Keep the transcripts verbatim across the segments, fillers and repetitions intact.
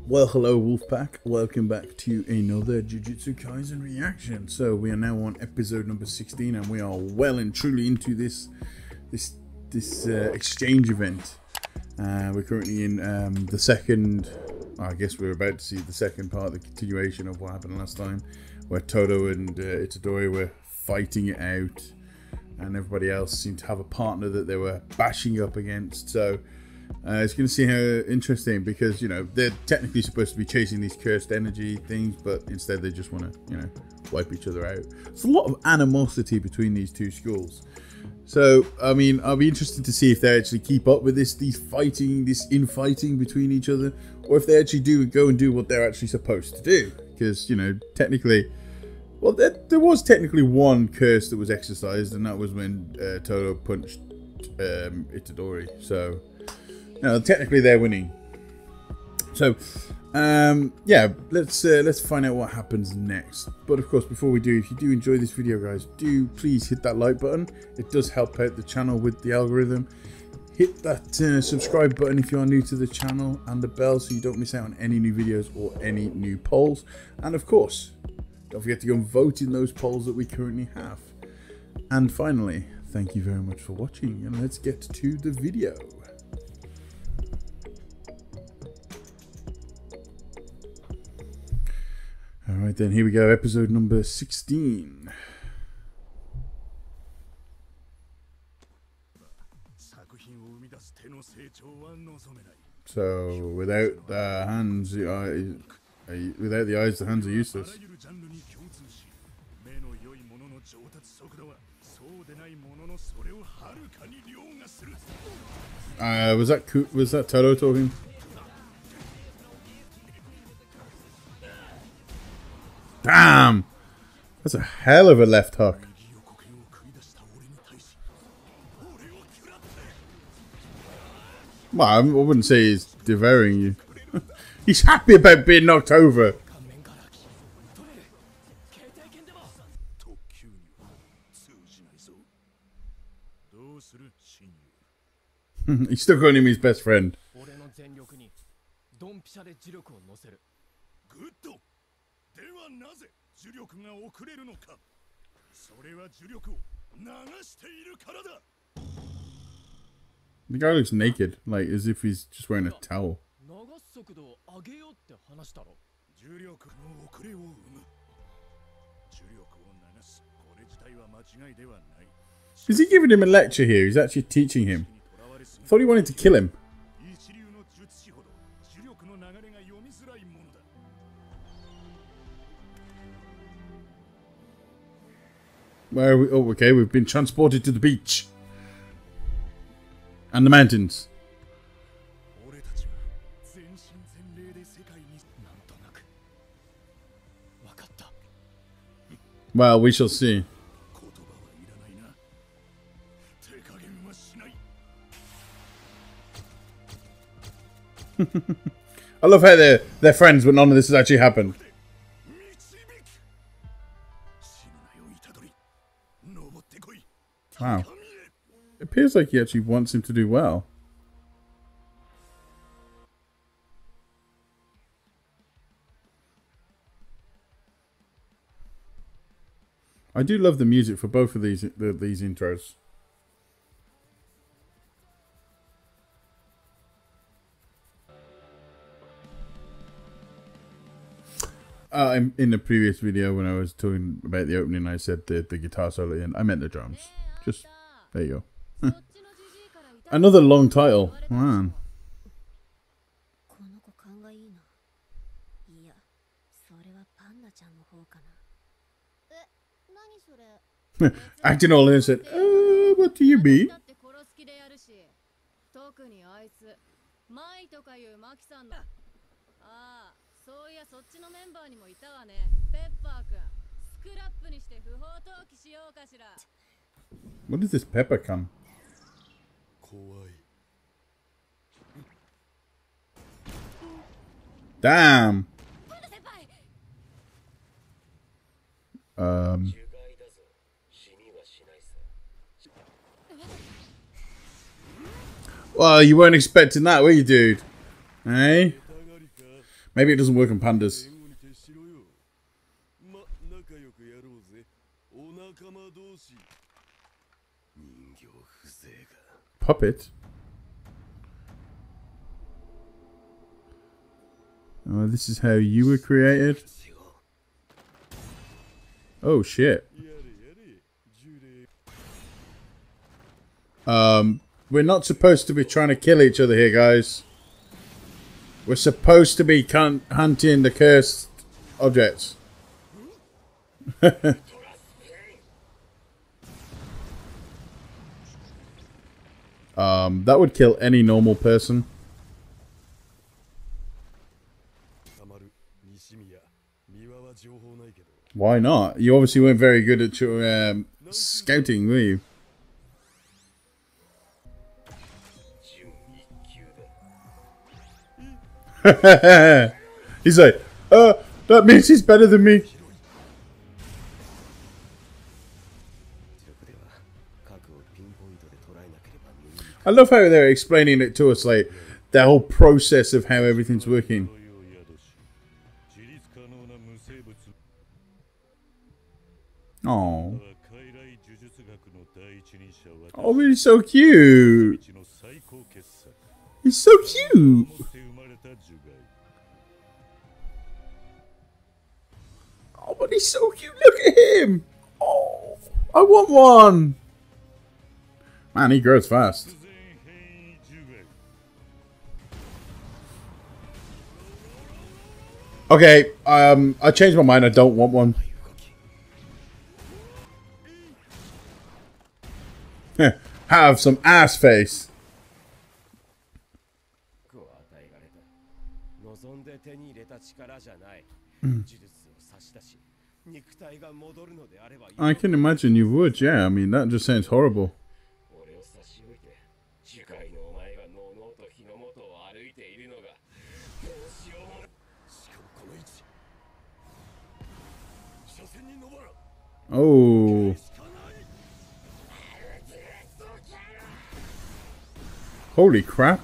Well, hello Wolfpack, welcome back to another Jujutsu Kaisen reaction. So we are now on episode number sixteen and we are well and truly into this this this uh, exchange event. Uh, we're currently in um, the second, I guess we're about to see the second part, the continuation of what happened last time, where Todo and uh, Itadori were fighting it out and everybody else seemed to have a partner that they were bashing up against. So Uh, it's going to see how interesting, because you know they're technically supposed to be chasing these cursed energy things, but instead they just want to, you know, wipe each other out. There's a lot of animosity between these two schools. So I mean, I'll be interested to see if they actually keep up with this, these fighting, this infighting between each other, or if they actually do go and do what they're actually supposed to do. Because you know, technically, well, there, there was technically one curse that was exercised, and that was when uh, Todo punched um, Itadori. So. No, technically they're winning. So, um, yeah, let's uh, let's find out what happens next. But of course, before we do, if you do enjoy this video, guys, do please hit that like button. It does help out the channel with the algorithm. Hit that uh, subscribe button if you are new to the channel, and the bell so you don't miss out on any new videos or any new polls. And of course, don't forget to go and vote in those polls that we currently have. And finally, thank you very much for watching, and let's get to the video. Alright then, here we go, episode number sixteen. So, without the hands, the eyes, uh, without the eyes, the hands are useless. Uh, was that was that Todo talking? Damn! That's a hell of a left hook. Well, I wouldn't say he's devouring you. He's happy about being knocked over. He's still calling him his best friend. The guy looks naked, like as if he's just wearing a towel. Is he giving him a lecture here? He's actually teaching him. I thought he wanted to kill him. Where are we? Oh, okay, we've been transported to the beach. And the mountains. Well, we shall see. I love how they're, they're friends, but none of this has actually happened. Wow. It appears like he actually wants him to do well. I do love the music for both of these the, these intros. Uh, in, in the previous video when I was talking about the opening, I said the, the guitar solo at the end. I meant the drums. Just, there you go. Another long title. Man. Acting all innocent. Uh, what do you mean? What is this pepper come? Damn. Um. Well, you weren't expecting that, were you, dude? Hey? Maybe it doesn't work on pandas. Puppet? Oh, this is how you were created? Oh, shit. Um, we're not supposed to be trying to kill each other here, guys. We're supposed to be con hunting the cursed objects. um, that would kill any normal person. Why not? You obviously weren't very good at your um, scouting, were you? He's like, uh, that means he's better than me. I love how they're explaining it to us, like, the whole process of how everything's working. Oh. Oh, he's so cute. He's so cute. Oh, but he's so cute. Look at him. Oh, I want one. Man, he grows fast. Okay, um, I changed my mind. I don't want one. Have some ass face. Mm. I can imagine you would, yeah. I mean, that just sounds horrible. Oh. Holy crap.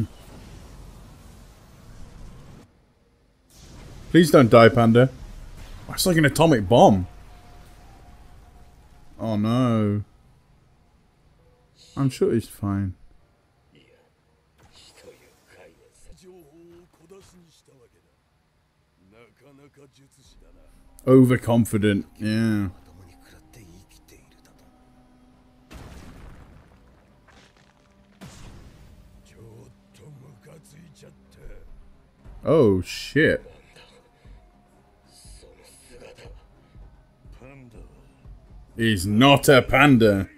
Please don't die, Panda. It's like an atomic bomb. Oh no. I'm sure he's fine. Overconfident, yeah. Oh shit. He's not a panda.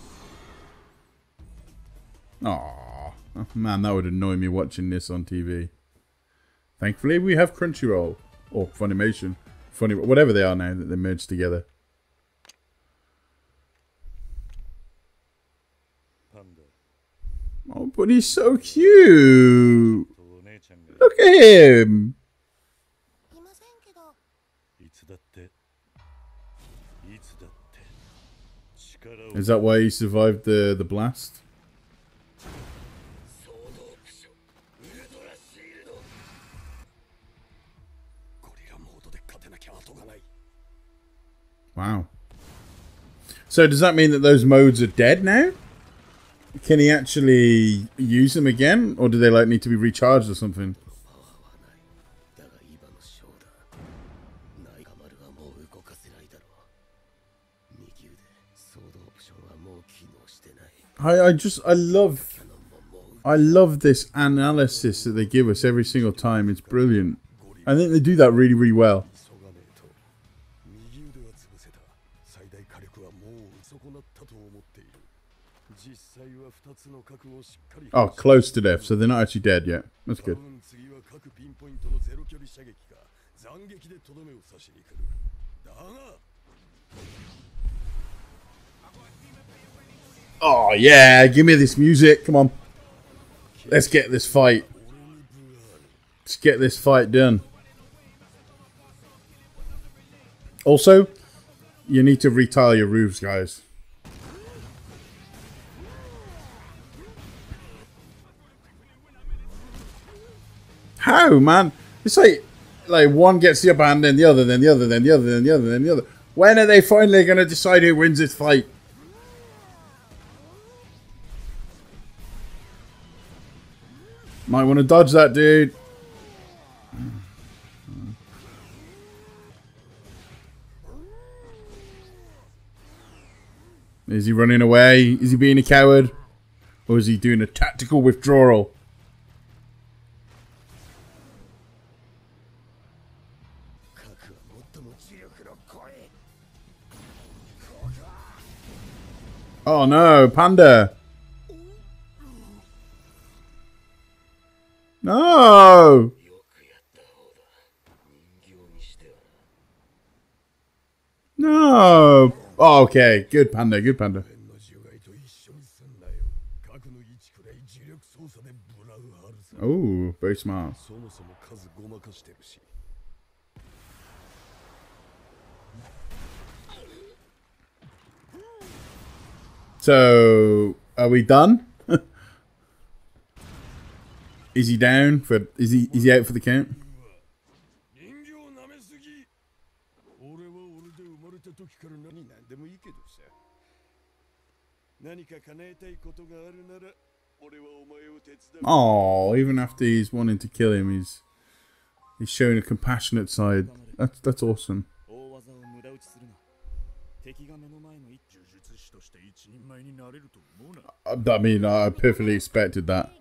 Aww. Oh, man, that would annoy me watching this on T V. Thankfully, we have Crunchyroll. Or Funimation. Funny, whatever they are now that they merged together. Oh, but he's so cute. Look at him. Is that why he survived the, the blast? Wow. So does that mean that those modes are dead now? Can he actually use them again? Or do they like need to be recharged or something? I, I just, I love, I love this analysis that they give us every single time. It's brilliant. I think they do that really, really well. Oh, close to death, so they're not actually dead yet. That's good. Oh, yeah, give me this music. Come on. Let's get this fight. Let's get this fight done. Also, you need to retile your roofs, guys. How, man? It's like like one gets the upper hand, then the other, then the other, then the other, then the other, then the other. When are they finally going to decide who wins this fight? Might want to dodge that, dude. Is he running away? Is he being a coward? Or is he doing a tactical withdrawal? Oh no, Panda! No! No! Oh, okay, good Panda, good Panda. Oh, very smart. So, are we done? Is he down for? Is he? Is he out for the count? Oh, even after he's wanting to kill him, he's he's showing a compassionate side. That's that's awesome. I mean, I perfectly expected that.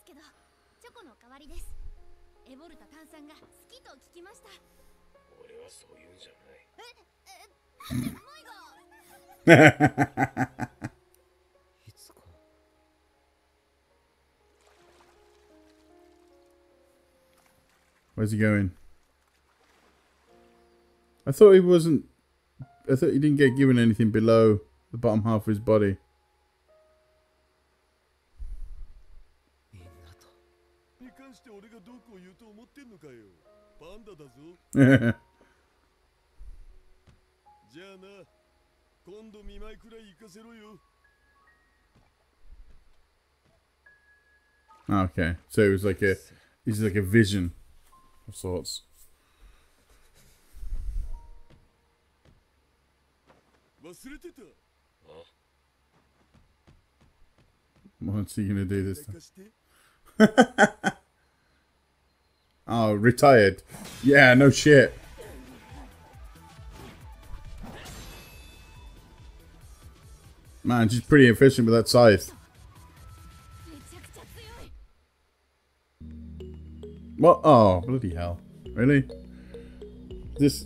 Where's he going? I thought he wasn't... I thought he didn't get given anything below the bottom half of his body. Okay, so it was like a, it's like a vision of sorts. What's he gonna do this time? Oh, retired. Yeah, no shit. Man, she's pretty efficient with that scythe. What? Oh, bloody hell. Really? This...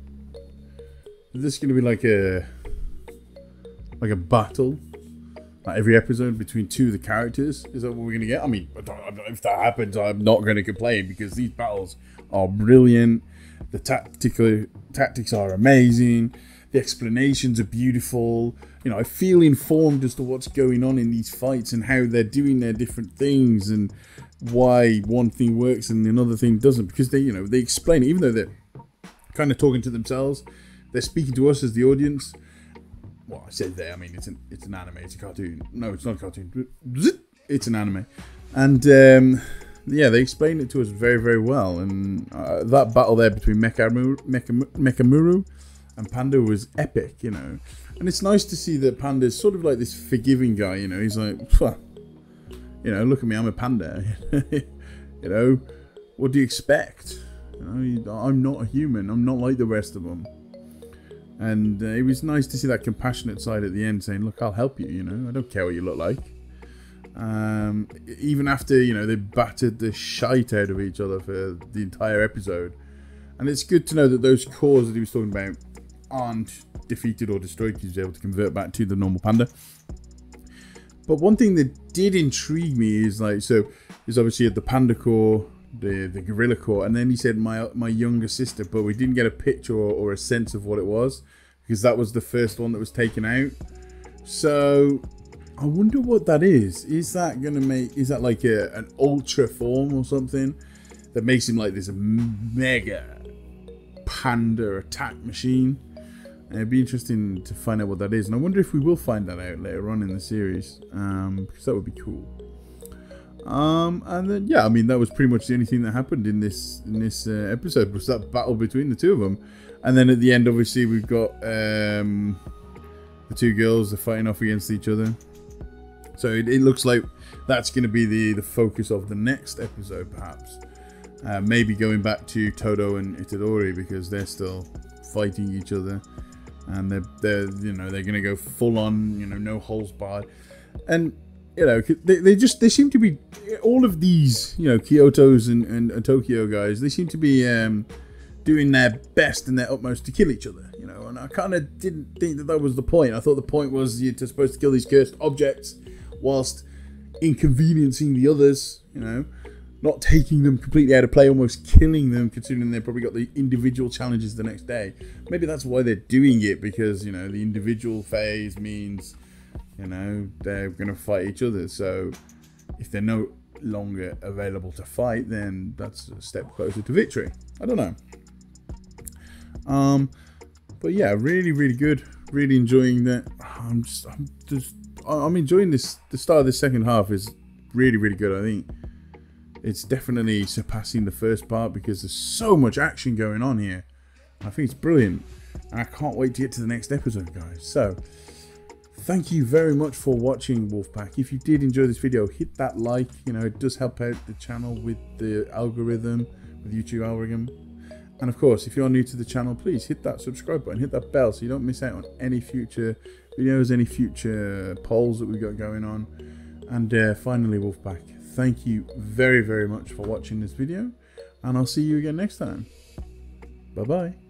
Is this going to be like a... Like a battle? Like every episode between two of the characters? Is that what we're going to get? I mean, I don't, I don't, if that happens, I'm not going to complain because these battles are brilliant. The tactical tactics are amazing. The explanations are beautiful. You know, I feel informed as to what's going on in these fights and how they're doing their different things and why one thing works and another thing doesn't, because they, you know, they explain it, even though they're kind of talking to themselves, they're speaking to us as the audience. Well, I said there, I mean, it's an it's an anime, it's a cartoon. No, it's not a cartoon. It's an anime, and um, yeah, they explain it to us very, very well. And uh, that battle there between Mechamuru, Mechamuru and Panda was epic, you know. And it's nice to see that Panda's sort of like this forgiving guy, you know. He's like, phew. You know, look at me, I'm a panda. You know, what do you expect? You know, I'm not a human. I'm not like the rest of them. And uh, it was nice to see that compassionate side at the end, saying, "Look, I'll help you. You know, I don't care what you look like." Um, even after, you know, they battered the shite out of each other for the entire episode, and it's good to know that those cores that he was talking about aren't defeated or destroyed. He's able to convert back to the normal panda. But one thing that did intrigue me is like, so is obviously at the panda core, the the gorilla core, and then he said my my younger sister, but we didn't get a picture or, or a sense of what it was because that was the first one that was taken out. So I wonder what that is. Is that gonna make? Is that like a an ultra form or something that makes him like this mega panda attack machine? And it'd be interesting to find out what that is, and I wonder if we will find that out later on in the series, um, because that would be cool. Um, and then yeah, I mean that was pretty much the only thing that happened in this in this uh, episode was that battle between the two of them. And then at the end, obviously, we've got um, the two girls are fighting off against each other. So it, it looks like that's going to be the the focus of the next episode, perhaps. Uh, maybe going back to Todo and Itadori because they're still fighting each other, and they're they're you know they're going to go full on, you know, no holes barred, and you know they they just they seem to be all of these you know Kyoto's and and, and Tokyo guys. They seem to be um, doing their best and their utmost to kill each other, you know. And I kind of didn't think that that was the point. I thought the point was you're supposed to kill these cursed objects whilst inconveniencing the others, you know. Not taking them completely out of play, almost killing them, considering they've probably got the individual challenges the next day. Maybe that's why they're doing it, because, you know, the individual phase means, you know, they're going to fight each other. So if they're no longer available to fight, then that's a step closer to victory. I don't know. Um, but yeah, really, really good. Really enjoying that. I'm just, I'm just, I'm enjoying this. The start of the second half is really, really good, I think. It's definitely surpassing the first part because there's so much action going on here. I think it's brilliant. And I can't wait to get to the next episode, guys. So, thank you very much for watching, Wolfpack. If you did enjoy this video, hit that like. You know, it does help out the channel with the algorithm, with YouTube algorithm. And of course, if you're new to the channel, please hit that subscribe button, hit that bell so you don't miss out on any future videos, any future polls that we've got going on. And uh, finally, Wolfpack, thank you very, very much for watching this video, and I'll see you again next time. Bye-bye.